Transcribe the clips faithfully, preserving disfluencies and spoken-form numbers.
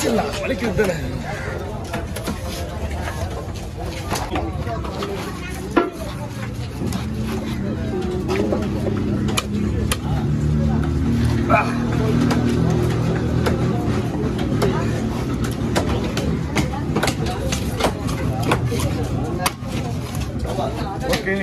வலிக்கலாம் வலிக்கிறது ஓகே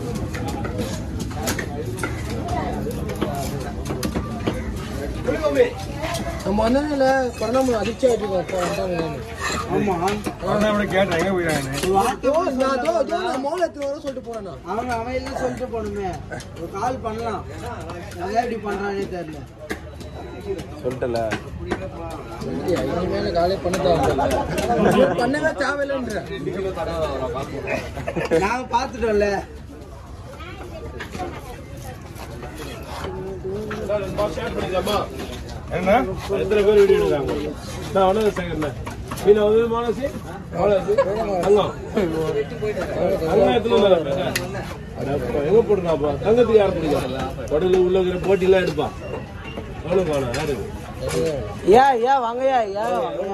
நம்ம வந்ததுல பரணாமலை அதிர்ச்சி ஆயிட்டு ஆமா அவனை கேட்டேன் எங்க போயிடாங்க நான் மோலத்துல வர சொல்லிட்டு போனேன் அவங்க அவன் எல்லாம் சொல்லிட்டு போனோமே ஒரு கால் பண்ணலாம் அதை எப்படி பண்றானே தெரியல சொல்லிட்டல இனிமேல காலே பண்ண பண்ணவே தேவையில்லைன்ற நாங்க பாத்துட்டோம்ல என்ன எத்தனை பேர் வீடியோ எடுக்கிறாங்க நான் ஒன்னது சேகர்ல மீன் வந்து மானசி அங்கம் அங்கம் எத்தனை எங்க போட்டுருக்காப்பா தங்கத்துக்கு யார் பிடிக்கும் உடல உள்ள போட்டிலாம் எடுப்பான் எவ்வளவு காணும் யாரு ஏ ஏ வாங்கயா ஏ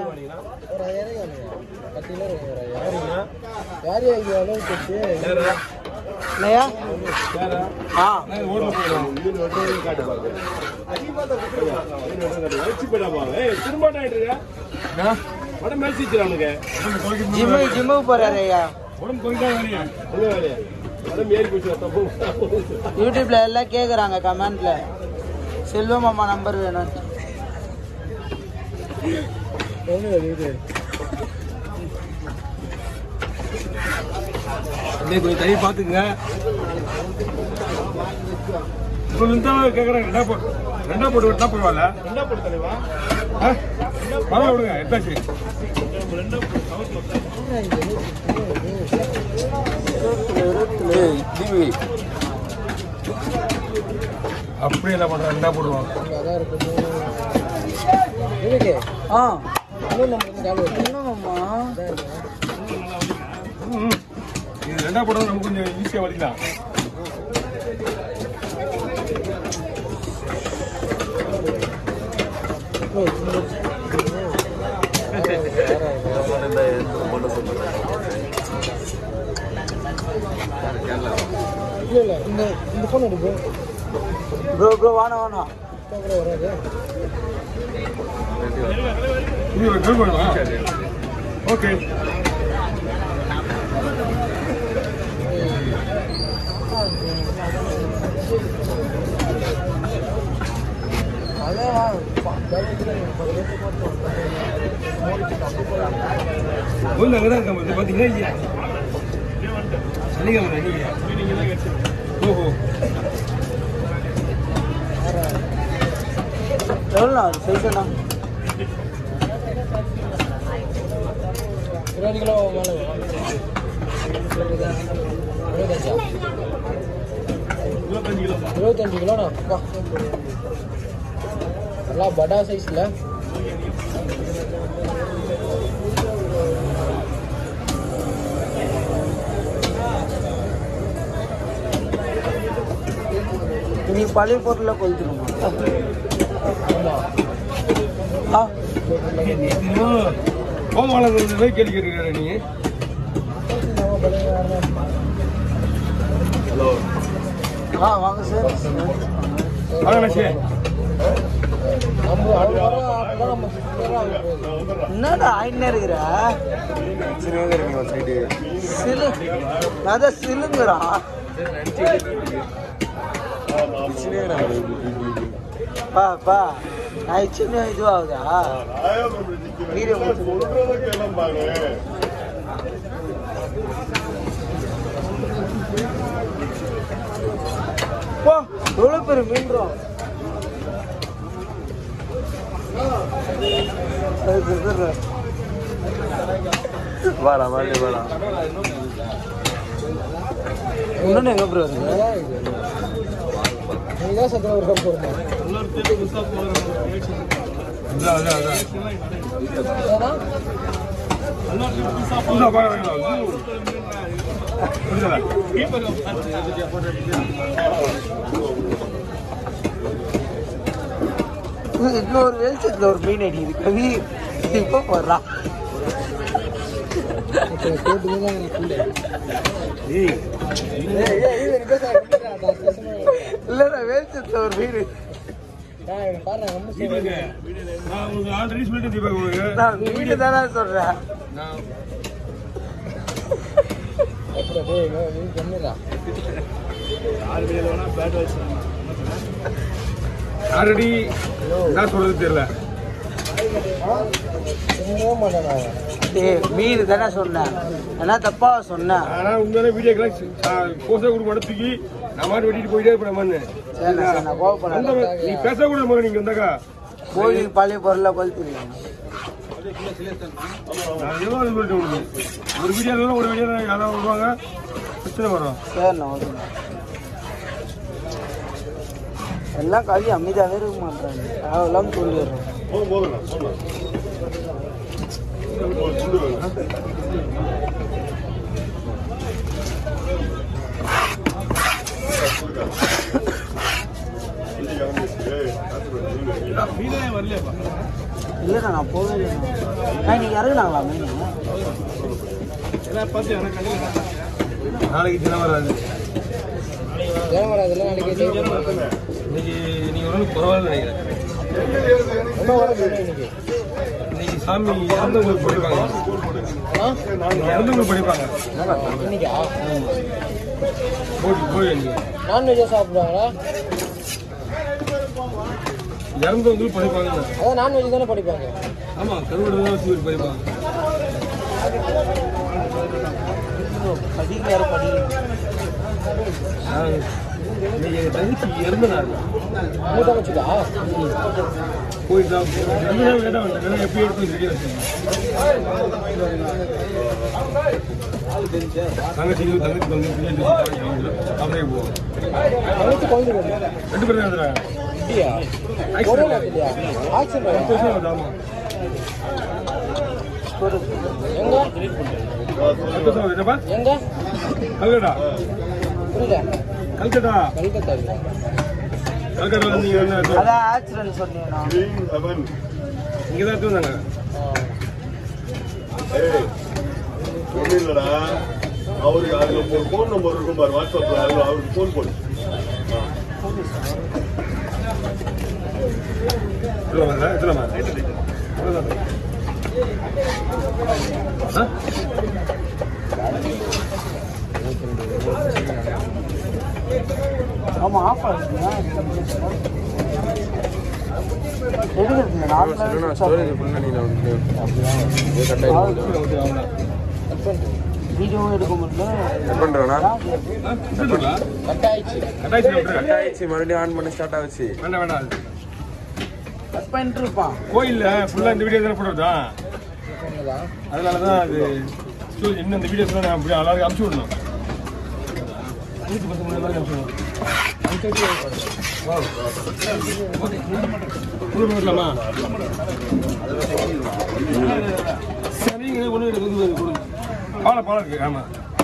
யூடியூப்ல எல்லாம் கேக்குறாங்க கமெண்ட்ல செல்வம் அம்மா நம்பர் வேணும் கொஞ்சம் தனி பாத்துக்குங்க கேக்குறாங்க ரெண்டா போட்டு ரெண்டா போட்டு விட்டா போவால ரெண்டா போட்டு தலைவா பரவ விடுங்க எட்டாச்சு அப்படி என்ன பண்ற ரெண்டா போடுவாங்க இது ரெண்டா போடுறது நமக்கு கொஞ்சம் ஈஸியா வலிக்கலாம் இல்ல இந்த இந்த போன் எடுக்கு ப்ரோ ப்ரோ வாணா வாணா கூட வராது இது ஒரு கோல் வா ஓகே அதேவா உள்ள வரங்க வந்து பாத்தீங்கன்னா சரிங்க நீங்க நீங்க தான் கேட்சி ஓஹோ எவ்வளோ சைஸ்ண்ணா இருபது கிலோ மேலே இருபத்தஞ்சு கிலோ இருபத்தஞ்சு கிலோண்ணா நல்லா படா சைஸ்ல நீ பழைய பொருளை கொளுத்துருமா கோமாளத்தை கேள்வி கேட்டுக்கிற நீ ஹலோ ஆ வாங்க சார் வாங்க சார் என்னடா ஆயின்னு இருக்கிற சிலு அதான் சிலுங்குறா பா பா நான் சின்ன இதுவாகுதா வீடியோ போ எவ்வளோ பேர் மீன்றோம் வாடா வாடி வாடா இன்னொன்று எங்கே ப்ரோ இருக்கு நீதான் சத்திரம் ஒரு கப் போடுங்க இன்னொரு வெளிச்சத்தில் ஒரு மீன் அடிக்குது கவி இப்போ போடுறான் இல்லடா வேஸ்ட் ஒரு வீடு வீடு தானே சொல்றேன் ஆல்ரெடி என்ன சொல்றது தெரியல வீடு தானே சொன்னேன் என்ன தப்பா சொன்னேன் ஆனா உண்மையிலே வீடியோக்கெல்லாம் போஸ்டா கொடுக்க மாட்டேன் தூக்கி நான் மாட்டு வெட்டிட்டு போயிட்டே இருப்பேன் மண்ணு நீ பேசக்கூடாது மாதிரி நீங்க வந்தாக்கா கோயில் பழைய பொருளை கொளுத்திருக்கீங்க நான் எவ்வளவு சொல்லிட்டு ஒரு வீடியோ ஒரு வீடியோ யாராவது வருவாங்க பிரச்சனை வரும் சரிண்ணா ஓகேண்ணா எல்லாம் கல்வி அமைதியாகவே இருக்க மாட்டாங்க அதெல்லாம் சொல்லிடுறோம் இல்லைண்ணா நான் போகவே இல்லைண்ணா இன்னைக்கு இறங்குனாங்களா மீன் நாளைக்கு தினம் வராது தினம் வராதுல்ல நாளைக்கு இன்னைக்கு நீங்க ஒரு பரவாயில்ல நினைக்கிறேன் இன்னைக்கு சாமி இறந்தவங்களுக்கு படிப்பாங்க இறந்தவங்களுக்கு படிப்பாங்க போய் போய் நான்வெஜ்ஜா சாப்பிடுவாங்களா இறந்தவங்களுக்கு படிப்பாங்க அதான் நான்வெஜ் தானே படிப்பாங்க ஆமா கருவடை தான் வச்சு படிப்பாங்க படிக்க யாரும் படிக்க இன்னைக்கு எங்க தங்கச்சி இறந்த நாள் மூணு தங்கச்சிக்கா போயிட்டு தான் கேட்டா வந்தேன் எப்படி எடுத்து ரெடியா தங்கச்சி தங்கச்சி வந்து அப்படியே போவோம் தங்கச்சி குழந்தை ரெண்டு பேரும் எழுதுறாங்க எங்க எங்க கல்கட்டா புரியல கல்கட்டா கல்கத்தா கல்கட்டா நீங்க அதான் ஆக்சிடென்ட் சொன்னீங்க இங்க தான் இருந்தாங்க இல்லடா அவருக்கு அதுல ஒரு போன் நம்பர் இருக்கும் பாரு வாட்ஸ்அப்ல அதுல அவருக்கு போன் போடு ஆமா ஆஃப் ஆகுதுங்க வீடியோவும் எடுக்க முடியல மறுபடியும் ஆன் பண்ணி ஸ்டார்ட் ஆச்சு வேண்டாம் வேண்டாம் கட் பண்ணிட்டு இருப்பான் கோயில்ல ஃபுல்லா இந்த வீடியோ தானே போடுறதா அதனாலதான் அது இன்னும் இந்த வீடியோஸ் நான் அப்படியே எல்லாருக்கும் அனுப்பிச்சு விடணும் நூற்றி பத்து மணி நேரம் அனுப்பிச்சு விடணும் பண்ணலாமா சரிங்க ஒன்று கொடுங்க பாலை பாலம் இருக்கு ஆமா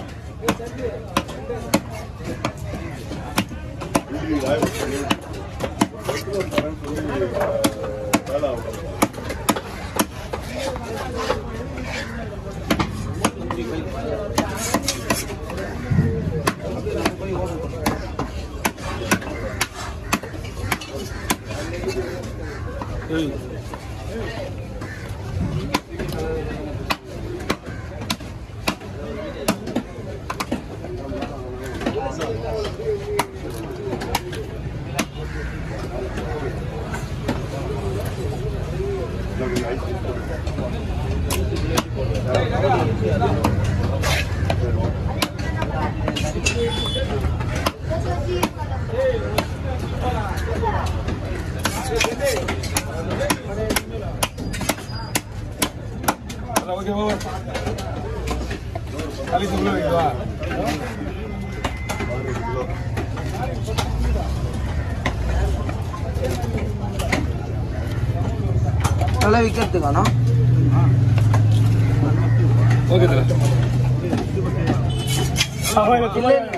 நல்லா விற்கிறதுக்கானா ஓகே இல்லை